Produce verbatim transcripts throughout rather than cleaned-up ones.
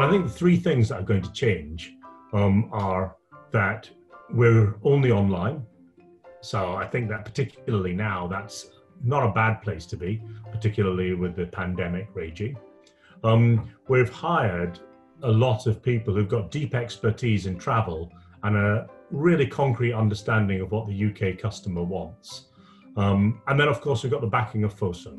And I think the three things that are going to change um, are that we're only online. So I think that particularly now, that's not a bad place to be, particularly with the pandemic raging. Um, we've hired a lot of people who've got deep expertise in travel and a really concrete understanding of what the U K customer wants. Um, and then, of course, we've got the backing of Fosun.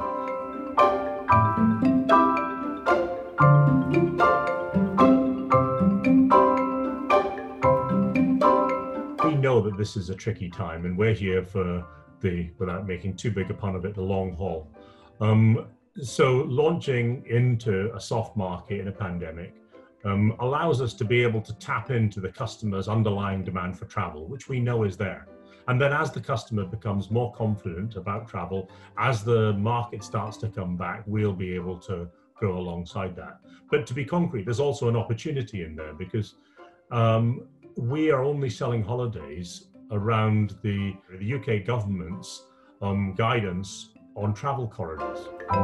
We know that this is a tricky time, and we're here for the, without making too big a pun of it, the long haul. Um, so launching into a soft market in a pandemic um, allows us to be able to tap into the customer's underlying demand for travel, which we know is there. And then as the customer becomes more confident about travel, as the market starts to come back, we'll be able to grow alongside that. But to be concrete, there's also an opportunity in there, because um, we are only selling holidays around the, the U K government's um, guidance on travel corridors.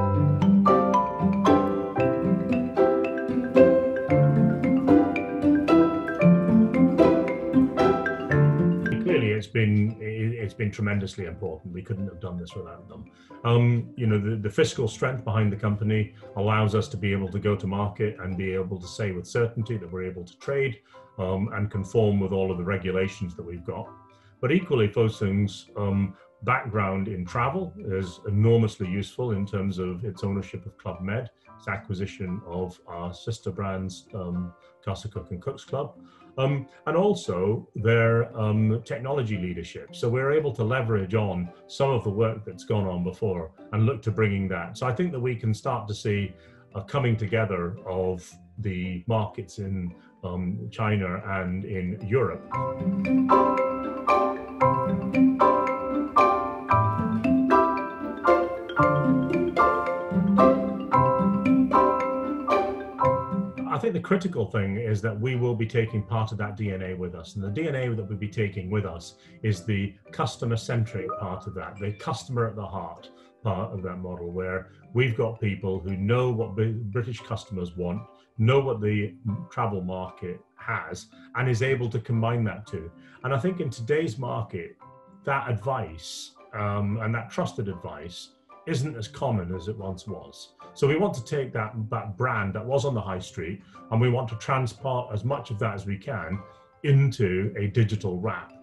Clearly, it's been it's been tremendously important. We couldn't have done this without them. Um, you know, the, the fiscal strength behind the company allows us to be able to go to market and be able to say with certainty that we're able to trade um, and conform with all of the regulations that we've got. But equally, Fosun's um, background in travel is enormously useful in terms of its ownership of Club Med, its acquisition of our sister brands, um, Casa Cook and Cook's Club, um, and also their um, technology leadership. So we're able to leverage on some of the work that's gone on before and look to bringing that. So I think that we can start to see a coming together of the markets in um, China and in Europe. I think the critical thing is that we will be taking part of that D N A with us. And the D N A that we'll be taking with us is the customer-centric part of that, the customer at the heart part of that model, where we've got people who know what British customers want, know what the travel market has, and is able to combine that too. And I think in today's market, that advice um, and that trusted advice isn't as common as it once was. So we want to take that, that brand that was on the high street, and we want to transport as much of that as we can into a digital wrap.